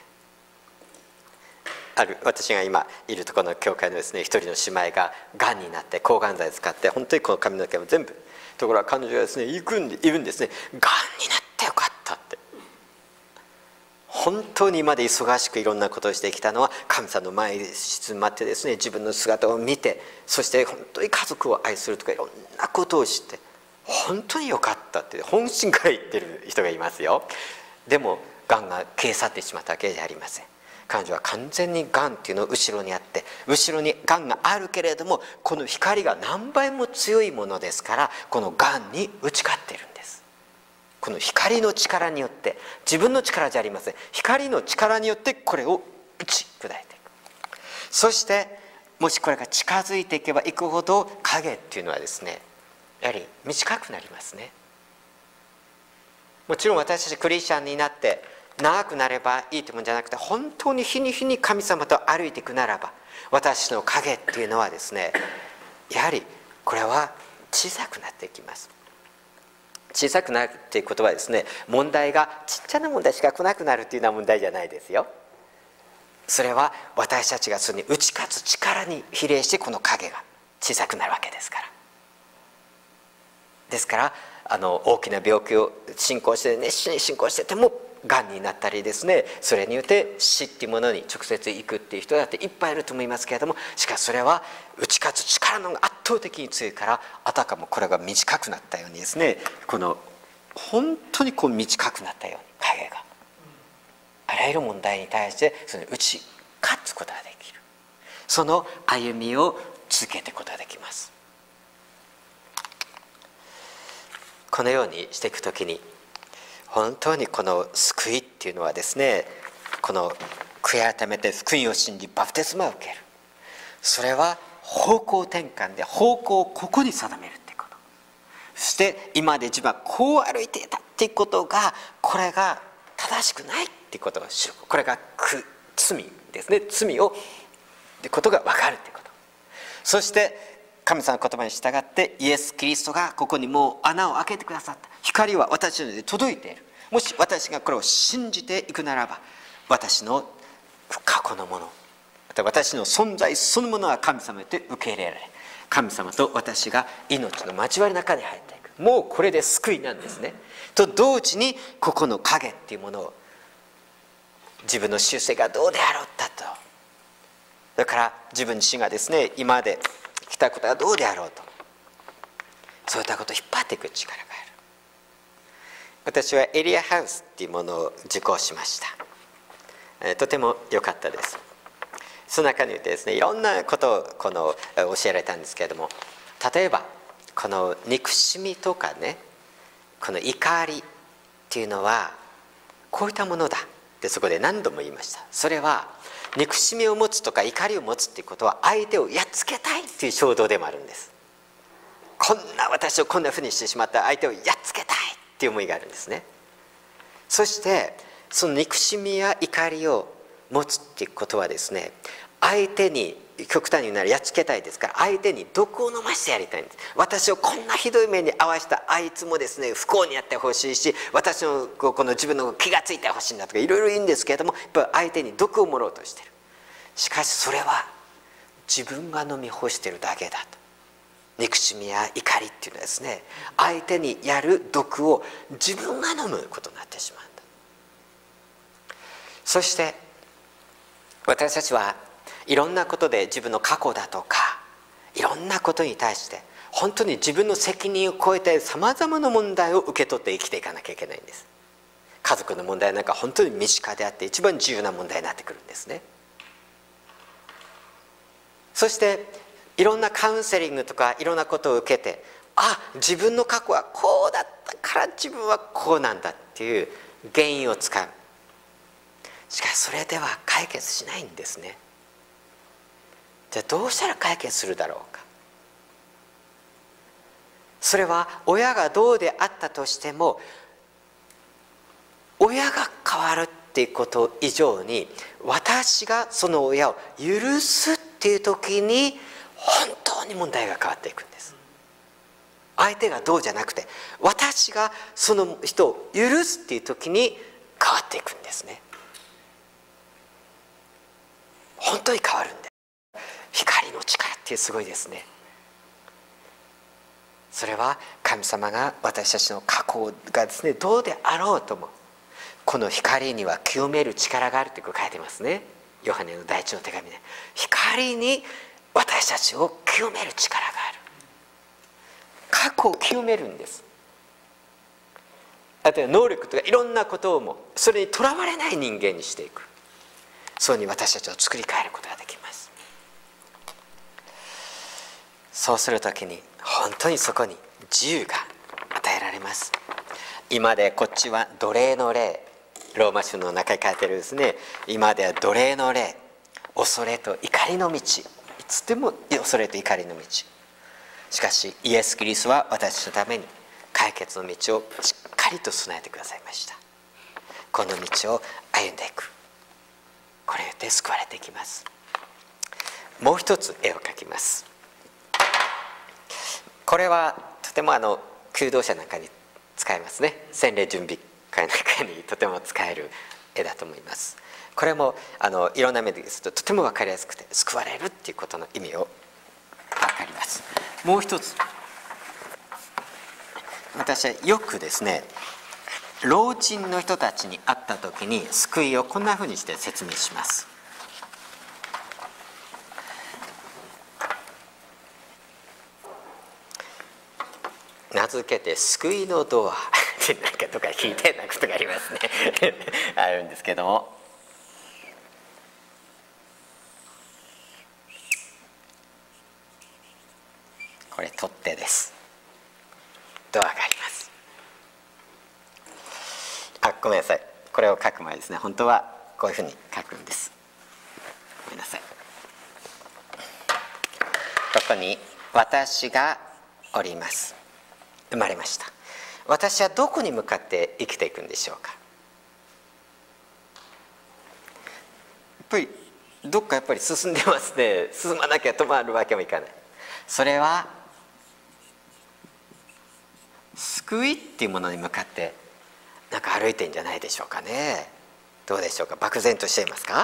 ある私が今いるところの教会のですね、一人の姉妹ががんになって抗がん剤を使って本当にこの髪の毛も全部、ところが彼女がですね行くんでいるんですね。がんになってよかったって。本当に今まで忙しくいろんなことをしてきたのは、神様の前に静まってですね、自分の姿を見て、そして本当に家族を愛するとかいろんなことをして本当によかったって本心から言ってる人がいますよ。でもがんが消え去ってしまったわけじゃありません。彼女は完全にがんっていうのを後ろにあって、後ろにがんがあるけれども、この光が何倍も強いものですから、このがんに打ち勝っているんです。この光の力によって、自分の力じゃありません、光の力によってこれを打ち砕いていく。そしてもしこれが近づいていけばいくほど、影っていうのはですね、やはり短くなりますね。もちろん私たちクリスチャンになって長くなればいいというもんじゃなくて、本当に日に日に神様と歩いていくならば、私の影っていうのはですね、やはりこれは小さくなっていきます。小さくなるっていうことはですね、問題がちっちゃな問題しか来なくなるっていうような問題じゃないですよ。それは私たちがそれに打ち勝つ力に比例して、この影が小さくなるわけですから。ですからあの大きな病気を進行して熱心に進行しててもがんになったりですね、それによって死っていうものに直接行くっていう人だっていっぱいいると思いますけれども、しかしそれは打ち勝つ力の方が圧倒的に強いから、あたかもこれが短くなったようにですね、この本当にこう短くなったように影があらゆる問題に対してその打ち勝つことができる。その歩みを続けていくことができます。このようにしていくときに、本当にこの救いっていうのはですね、この悔い改めて福音を信じバプテスマを受ける、それは方向転換で方向をここに定めるっていうこと、そして今まで自分はこう歩いていたっていうことが、これが正しくないっていうことを知る、これが罪ですね、罪をってことが分かるっていうこと。そして神様の言葉に従ってイエス・キリストがここにもう穴を開けてくださった。光は私ので届いている。もし私がこれを信じていくならば、私の過去のもの、私の存在そのものは神様によって受け入れられ、神様と私が命の交わりの中に入っていく。もうこれで救いなんですね。と同時にここの影っていうものを自分の習性がどうであろうったと、だから自分自身がですね今まで来たことがどうであろうと、そういったことを引っ張っていく力がある。私はエリアハウスっていうものを受講しました。とても良かったです。その中にですねいろんなことをこの教えられたんですけれども、例えばこの憎しみとかね、この怒りっていうのはこういったものだってそこで何度も言いました。それは憎しみを持つとか怒りを持つっていうことは相手をやっつけたいっていう衝動でもあるんです。こんな私をこんなふうにしてしまった相手をやっつけたいっていう思いがあるんですね。そしてその憎しみや怒りを持つっていうことはですね、相手に極端になるやっつけたいですから、相手に毒を飲ましてやりたいんです。私をこんなひどい目に遭わしたあいつもですね不幸にやってほしいし、私のこの自分の気がついてほしいんだとかいろいろ言うんですけれども、やっぱ相手に毒を盛ろうとしている。しかしそれは自分が飲み干しているだけだと。憎しみや怒りっていうのはですね、相手にやる毒を自分が飲むことになってしまうんだ。そして私たちはいろんなことで自分の過去だとかいろんなことに対して本当に自分の責任を超えてさまざまな問題を受け取って生きていかなきゃいけないんです。家族の問題なんか本当に身近であって一番重要な問題になってくるんですね。そしていろんなカウンセリングとかいろんなことを受けて、あ、自分の過去はこうだったから自分はこうなんだっていう原因をつかむ。しかしそれでは解決しないんですね。じゃあどうしたら解決するだろうか。それは親がどうであったとしても、親が変わるっていうこと以上に私がその親を許すっていう時に本当に問題が変わっていくんです。相手がどうじゃなくて私がその人を許すっていう時に変わっていくんですね。本当に変わるんです。光の力ってすごいですね。それは神様が私たちの過去がですねどうであろうともこの光には清める力があるって書いてますね。ヨハネの第一の手紙で光に私たちを清める力がある。過去を清めるんです。あとは能力とかいろんなことをもそれにとらわれない人間にしていく。そうに私たちを作り変えることができます。そうするときに本当にそこに自由が与えられます。今でこっちは奴隷の霊、ローマ書の中に書いてあるですね、今では奴隷の霊、恐れと怒りの道、いつでも恐れと怒りの道。しかしイエス・キリストは私のために解決の道をしっかりと備えてくださいました。この道を歩んでいく、これによって救われていきます。もう一つ絵を描きます。これはとてもあの求道者なんかに使えますね。洗礼準備会なんかにとても使える絵だと思います。これもあのいろんな目ですととても分かりやすくて救われるっていうことの意味を分かります。もう一つ、私はよくですね老人の人たちに会った時に救いをこんなふうにして説明します。名付けて救いのドアってなんかとか聞いてなことがありますねあるんですけども、これ取っ手です。ドアがあります。あ、ごめんなさい、これを書く前ですね、本当はこういうふうに書くんです。ごめんなさい。ここに私がおります。生まれました。私はどこに向かって生きていくんでしょうか。やっぱりどっかやっぱり進んでますね。進まなきゃ止まるわけもいかない。それは救いっていうものに向かってなんか歩いてんじゃないでしょうかね。どうでしょうか。漠然としていますか。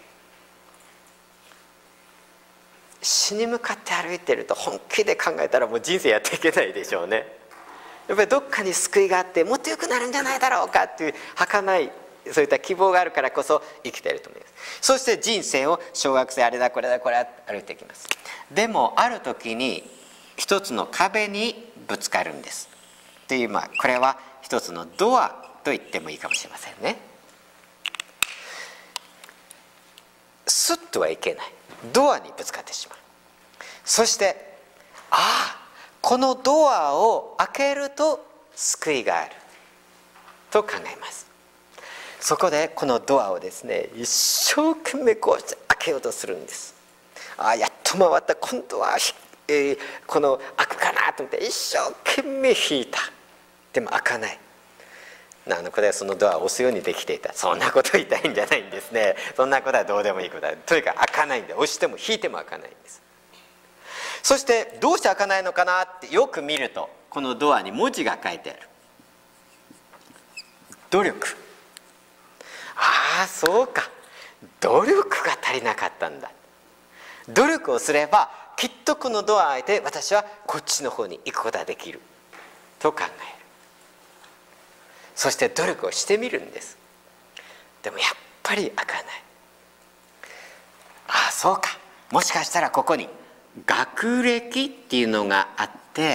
死に向かって歩いてると本気で考えたらもう人生やっていけないでしょうね。やっぱりどっかに救いがあってもっと良くなるんじゃないだろうかっていう儚いそういった希望があるからこそ生きていると思います。そして人生を小学生あれだこれだこれだ歩いていきます。でもある時に一つの壁にぶつかるんです。という、まあこれは一つのドアと言ってもいいかもしれませんね。スッとはいけない、ドアにぶつかってしまう。そしてああこのドアを開けると救いがあると考えます。そこでこのドアをですね一生懸命こうして開けようとするんです。ああやっと回った、今度は、えー、この開くかなと思って一生懸命引いた。でも開かない。あのこれはそのドアを押すようにできていた。そんなこと言いたいんじゃないんですね。そんなことはどうでもいいことだ。とにかく開かないんで、押しても引いても開かないんです。そしてどうして開かないのかなってよく見ると、このドアに文字が書いてある。努力。ああそうか、努力が足りなかったんだ。努力をすればきっとこのドアを開いて私はこっちの方に行くことができると考える。そして努力をしてみるんです。でもやっぱり開かない。ああそうか、もしかしたらここに学歴っていうのがあって、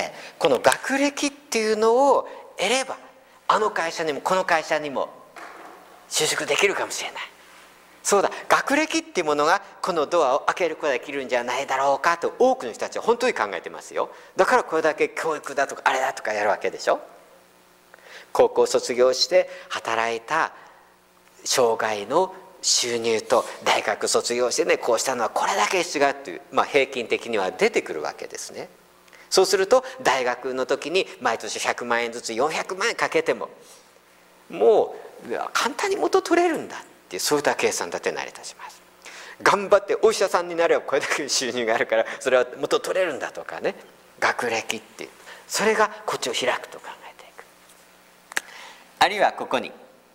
この学歴っていうのを得ればあの会社にもこの会社にも就職できるかもしれない。そうだ、学歴っていうものがこのドアを開けることができるんじゃないだろうかと多くの人たちは本当に考えてますよ。だからこれだけ教育だとかあれだとかやるわけでしょ。高校卒業して働いた生涯の収入と大学卒業してねこうしたのはこれだけ違うという、まあ、平均的には出てくるわけですね。そうすると大学の時に毎年ひゃくまんえんずつよんひゃくまんえんかけてももう簡単に元取れるんだっていう、そういった計算立て成り立ちます。頑張ってお医者さんになればこれだけ収入があるからそれは元取れるんだとかね、学歴っていうそれがこっちを開くと考えていく。あるいはここに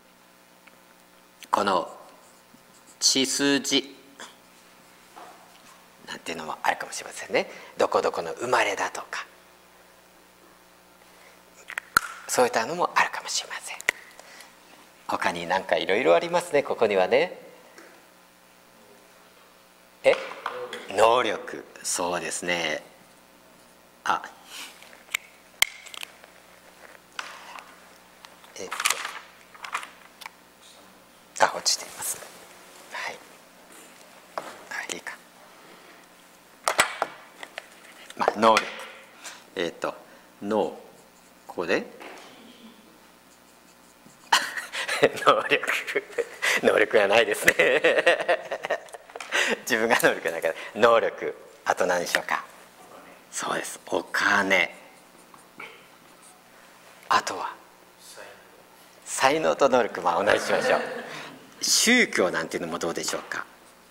この血筋なんていうのもあるかもしれませんね。どこどこの生まれだとかそういったのもあるかもしれません。他に何かいろいろありますね。ここにはね、え能力、そうですね。あえっとあ落ちています。はい、あいいか。まあ能力、えっと脳、ここで能力能力がないですね自分が能力だから能力、あと何でしょうか。そうです、お金、あとは才能と能力、まあ同じしましょう。宗教なんていうのもどうでしょうか。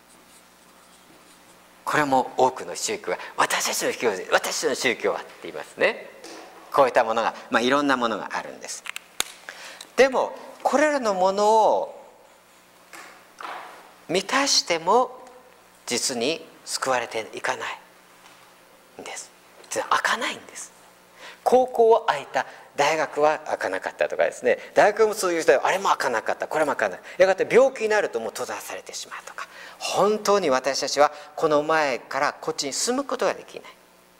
これも多くの宗教は私たちの宗教で私たちの宗教はって言いますね。こういったものが、まあ、いろんなものがあるんです。でもこれらのものを満たしても実に救われていかないんです。開かないんです。高校は開いた、大学は開かなかったとかですね、大学もそういう時代あれも開かなかった、これも開かない、やがて病気になるともう閉ざされてしまうとか、本当に私たちはこの前からこっちに進むことができない。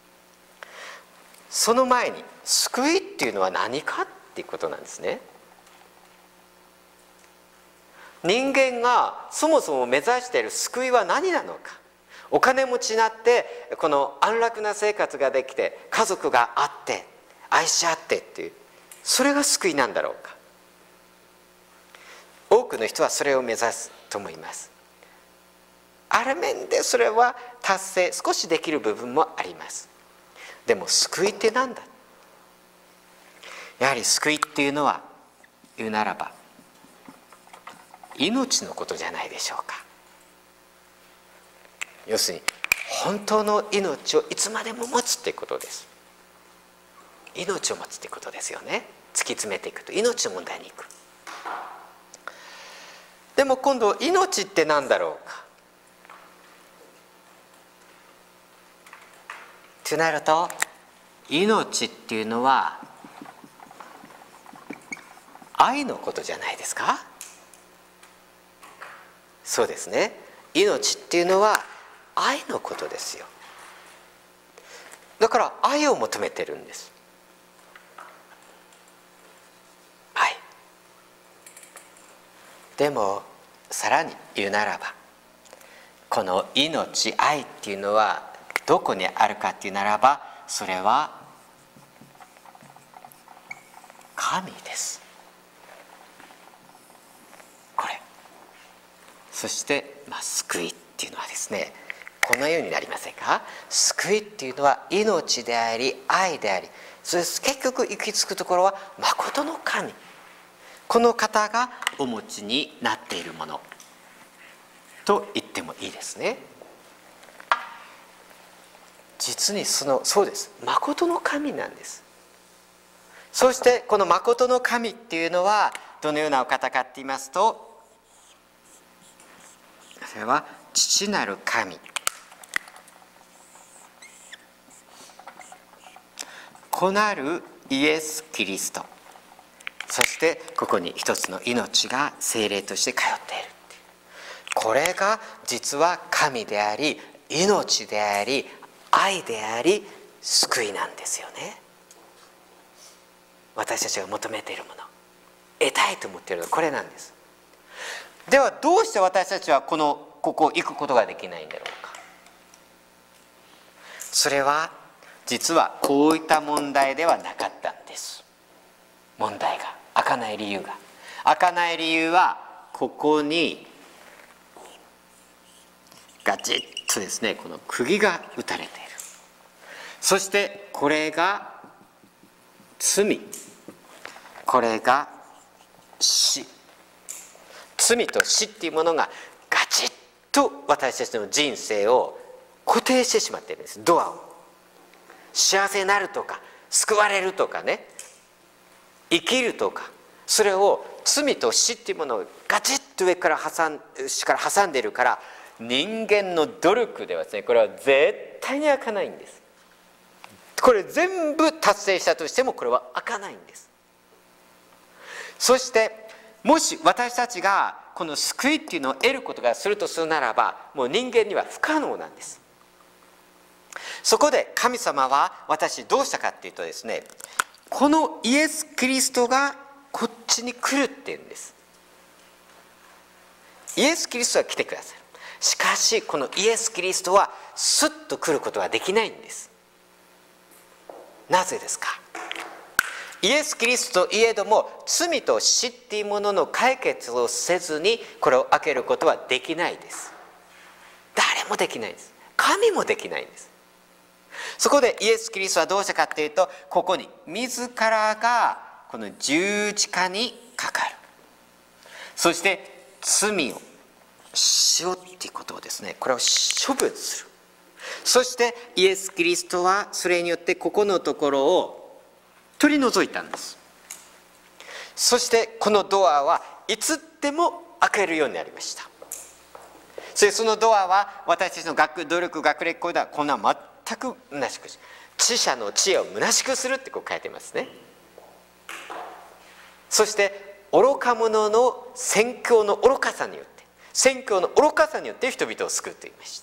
その前に救いっていうのは何かっていうことなんですね。人間がそもそも目指している救いは何なのか。お金持ちになってこの安楽な生活ができて家族があって愛し合ってっていう、それが救いなんだろうか。多くの人はそれを目指すと思います。ある面でそれは達成少しできる部分もあります。でも救いって何だ。やはり救いっていうのは言うならば命のことじゃないでしょうか。要するに本当の命をいつまでも持つっていうことです。命を持つっていうことですよね。突き詰めていくと命の問題にいく。でも今度命って何だろうかとなると、命っていうのは愛のことじゃないですか。 そうですね。命っていうのは愛のことですよ。だから愛を求めてるんです。愛。でもさらに言うならば、この命、愛っていうのはどこにあるかっていうならば、それは神です。これ。そして、まあ、救いっていうのはですね、このようになりませんか。救いっていうのは命であり愛であり、それ結局行き着くところは誠の神、この方がお持ちになっているものと言ってもいいですね。実にそのそうです、誠の神なんです。そしてこの誠の神っていうのはどのようなお方かって言いますと、それは父なる神、子なるイエス・キリスト、そしてここに一つの命が聖霊として通っている。これが実は神であり命であり愛であり救いなんですよね。私たちが求めているもの、得たいと思っているのはこれなんです。ではどうして私たちはこのここ行くことができないんだろうか。それは実はこういった問題ではなかったんです。問題が開かない理由が開かない理由はここにガチッとですね、この釘が打たれている。そしてこれが罪、これが死。罪と死っていうものがガチッと私たちの人生を固定してしまっているんです。ドアを。幸せになるとか救われるとかね、生きるとか、それを罪と死っていうものをガチッと上から挟んから挟んでいるから、人間の努力ではですね、これは絶対に開かないんです。これ全部達成したとしてもこれは開かないんです。そしてもし私たちがこの救いっていうのを得ることがするとするならば、もう人間には不可能なんです。そこで神様は私どうしたかっていうとですね、このイエス・キリストがこっちに来るっていうんです。イエス・キリストは来てくださる。しかしこのイエス・キリストはスッと来ることはできないんです。なぜですか。イエス・キリストといえども罪と死っていうものの解決をせずにこれを開けることはできないです。誰もできないです。神もできないんです。そこでイエス・キリストはどうしたかっていうと、ここに自らがこの十字架にかかる。そして罪をしようっていうことをですね、これを処分する。そしてイエス・キリストはそれによってここのところを取り除いたんです。そしてこのドアはいつでも開けるようになりました。そしてそのドアは私たちの学努力学歴こではこんな全く虚しくし、知者の知恵を虚しくするってこう書いてますね。そして愚か者の宣教の愚かさによって宣教の愚かさによって人々を救うと言いました。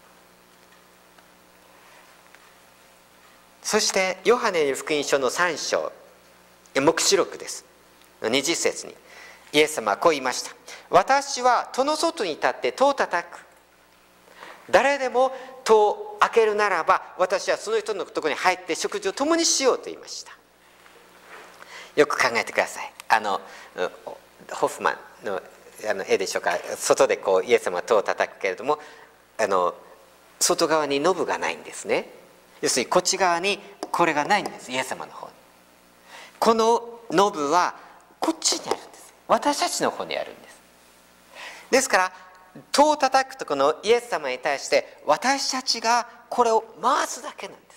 そしてヨハネの福音書のさん章黙示録ですにじゅっ節にイエス様はこう言いました。私は戸の外に立って戸を叩く。誰でも戸を開けるならば私はその人のところに入って食事を共にしようと言いました。よく考えてください。あのホフマンのあの絵でしょうか。外でこうイエス様は戸を叩くけれども、あの外側にノブがないんですね。要するにこっち側にこれがないんです。イエス様の方にこのノブはこっちにあるんです。私たちの方にあるんです。ですから戸を叩くとこのイエス様に対して私たちがこれを回すだけなんです。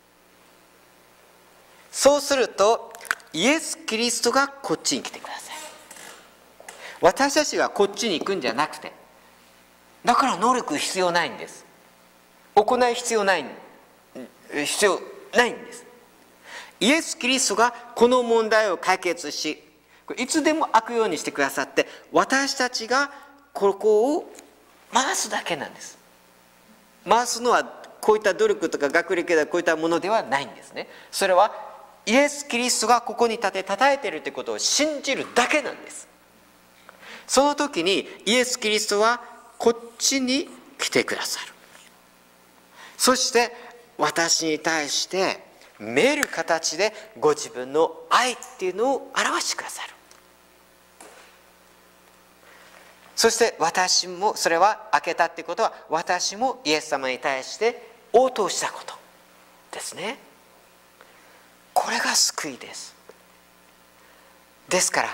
そうするとイエス・キリストがこっちに来てください。私たちがこっちに行くんじゃなくて、だから能力必要ないんです。行い必要ない必要ないんです。イエス・キリストがこの問題を解決し、いつでも開くようにしてくださって、私たちがここを回すだけなんです。回すのはこういった努力とか学歴だこういったものではないんですね。それはイエス・キリストがここに立て叩いているということを信じるだけなんです。その時にイエス・キリストはこっちに来てくださる。そして私に対して見える形でご自分の愛っていうのを表してくださる。そして私も、それは開けたっていうことは私もイエス様に対して応答したことですね。これが救いです。ですから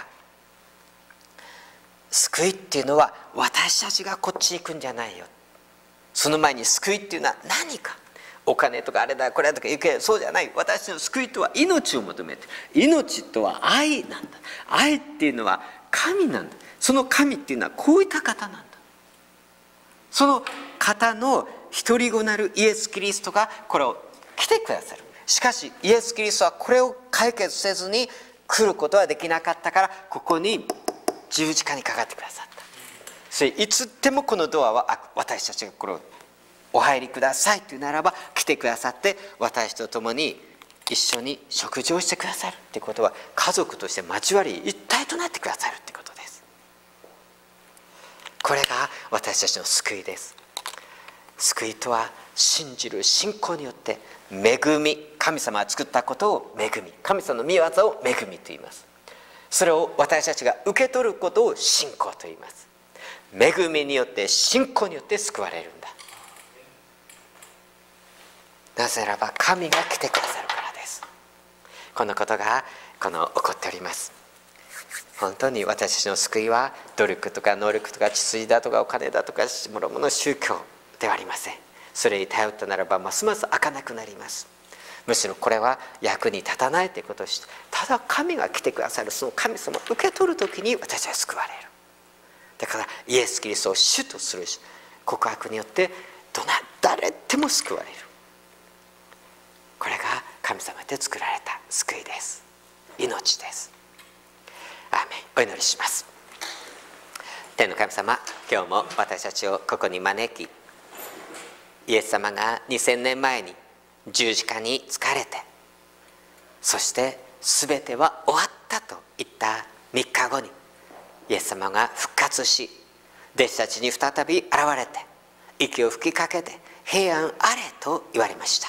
救いっていうのは私たちがこっちに行くんじゃないよ。その前に救いっていうのは何か、お金とかあれだこれだとか言うけど、そうじゃない。私の救いとは命を求めて、命とは愛なんだ。愛っていうのは神なんだ。その神っていうのはこういった方なんだ。その方の一人子なるイエス・キリストがこれを来てくださる。しかしイエス・キリストはこれを解決せずに来ることはできなかったから、ここに十字架にかかってくださった。それいつでもこのドアは私たちがこれをお入りくださいというならば来てくださって、私と共に一緒に食事をしてくださるということは、家族として交わり一体となってくださるということです。これが私たちの救いです。救いとは信じる信仰によって恵み、神様が作ったことを恵み、神様の御業を恵みと言います。それを私たちが受け取ることを信仰と言います。恵みによって信仰によって救われるんだ。なぜならば神が来てくださるからです。このことがこの起こっております。本当に私たちの救いは努力とか能力とか血筋だとかお金だとかもろもろ宗教ではありません。それに頼ったならばますます開かなくなります。むしろこれは役に立たないということをして、ただ神が来てくださるその神様を受け取るときに私は救われる。だからイエス・キリストを主とする告白によってどな誰でも救われる。これが神様で作られた救いです。命です。アーメン。お祈りします。天の神様、今日も私たちをここに招き、イエス様がにせんねんまえに十字架につかれて、そして全ては終わったと言ったみっかごにイエス様が復活し、弟子たちに再び現れて息を吹きかけて平安あれと言われました。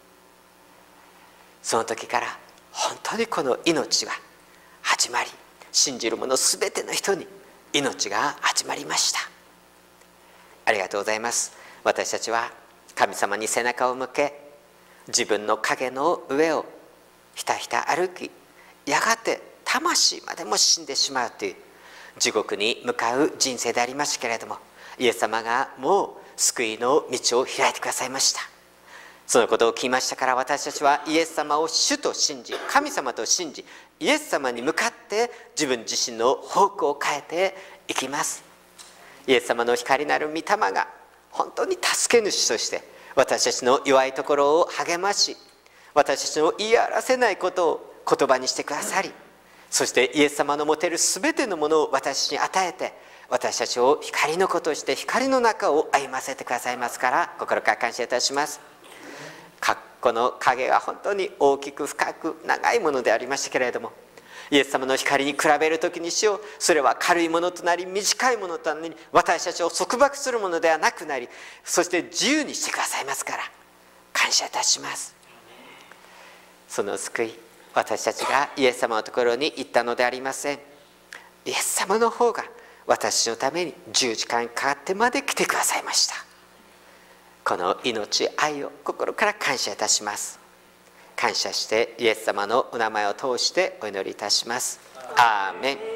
その時から本当にこの命が始まり、信じる者すべての人に命が始まりました。ありがとうございます。私たちは神様に背中を向け、自分の影の上をひたひた歩き、やがて魂までも死んでしまうという地獄に向かう人生でありましたけれども、イエス様がもう救いの道を開いてくださいました。そのことを聞きましたから、私たちはイエス様を主と信じ、神様と信じ、イエス様に向かって自分自身の方向を変えていきます。イエス様の光なる御霊が本当に助け主として私たちの弱いところを励まし、私たちの言い表せないことを言葉にしてくださり、そしてイエス様の持てるすべてのものを私に与えて、私たちを光の子として光の中を歩ませてくださいますから、心から感謝いたします。この影が本当に大きく深く長いものでありましたけれども、イエス様の光に比べるときにしよう、それは軽いものとなり短いものとなり、私たちを束縛するものではなくなり、そして自由にしてくださいますから感謝いたします。その救い、私たちがイエス様のところに行ったのでありません。イエス様の方が私のために十字架にかかってまで来てくださいました。この命、愛を心から感謝いたします。感謝してイエス様のお名前を通してお祈りいたします。アーメン。